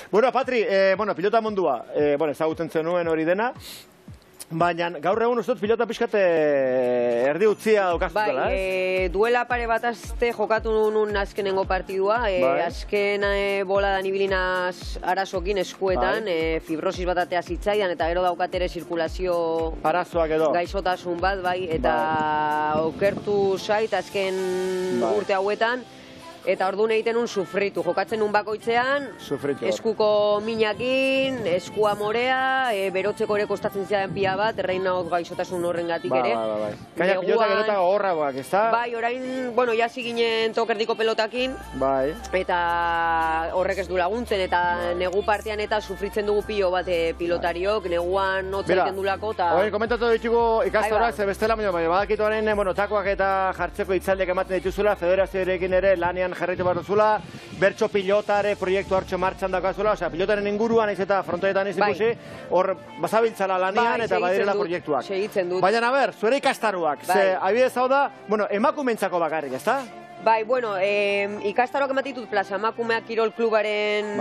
Bueno, Patri, pilota mundua, ezagutzen zenuen hori dena, baina gaur egun uste dut pilota pixkat erdi utzia daukazutela, ez? Duela pare bat aste jokatu nun azkenengo partidua, azken boladan ibilinaz arazokin eskuetan, fibrosis bat atea zitzaidan, eta gero daukatere zirkulazio arazoak edo gaixotasun bat, eta okertu zait azken urte hauetan, eta orduan egiten un sufritu, jokatzen un bakoitzean, eskuko minakin, eskua morea, berotzeko ere kostatzen zidan pia bat, errein nagot gaixotasun horren gatik ere. Kaina pilota gerota gogorragoak, ez da? Bai, orain, jasi ginen tokerdiko pelotakin, eta horrek ez du laguntzen, eta negu partean eta sufritzen dugu pilo bat pilotariok, neguan notza egiten dulako, eta... Hori, komentatu ditugu ikastorak, ze bestela, badakitu horrein, takoak eta jartzeko itzaldiak ematen dituzula, federazioarekin ere lanian jarraitu behar duzula, bertso pilotare proiektu hartxo martxan daukazula, osea, pilotaren inguruan naiz eta frontoetan ez ikusi, hor bazabiltzala lanian eta badirela proiektuak. Segitzen dut. Baina, zuere ikastaruak, ze abidez hau da, emakumeentzako bakarrik, ez da? Bai, ikastaroak ematitut Plaza Emakumeak Kirol Klubaren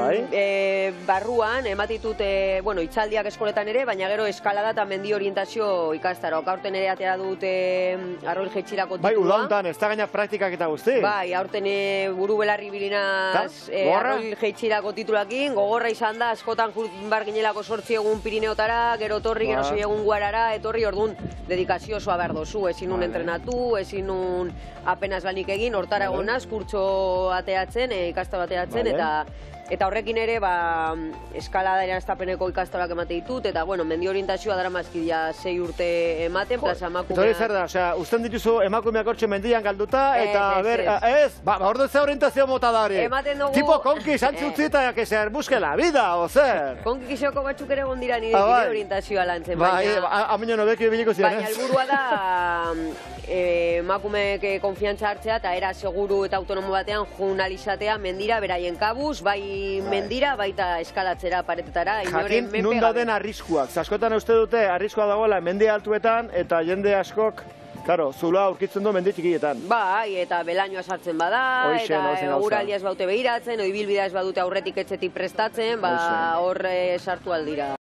barruan, ematitut itzaldiak eskoletan ere, baina gero eskalada eta mendi orientazio ikastaroak. Aurten ere atera dut arroil jeitxirako titulua. Bai, udauntan, ez da gaina praktikak eta guzti? Bai, aurten buru belarri bilinaz arroil jeitxirako titulakin, gogorra izan da, askotan bar ginelako 8 egun Pirineotara, gero torri, gero 6 egun Guarara, etorri orduan dedikazio osoa behar dozu, ezin nun entrenatu, ezin nun apenas lanik egin, hortara egonaz, kurtso ateatzen, ikastaro ateatzen, eta horrekin ere, eskalada eraztapeneko ikastaroak emate ditut, eta, mendi orientazioa dara mazkidia 6 urte ematen, Plaza Emakumeak. Eta hori zer da, osea, usten dituzu emakumeak hortxe mendian galduta, eta, ordu ez orientazio mota da hori. Ematen dugu... Tipo konki, santzi utzita, que se busque la vida, o zer? Konki kisoko batzuk ere gondira nire orientazioa lantzen, baina... Bai, amino nobeki biliko ziren, baina helburua da emakumeek konfiantza hartzea eta era seguru eta autonomo batean journalizatea mendira beraien kabuz, bai mendira, baita eskalatzera paretetara. Jakin, nun dauden arriskuak. Askotan uste dute arriskua dagoela mendi altuetan eta jende askok, claro, zuloa aurkitzen du mendi txikietan. Bai, eta belainoa sartzen bada, eta uraldia ez baute behiratzen, oibilbidea ez badute aurretik etxetik prestatzen, hor sartu aldira.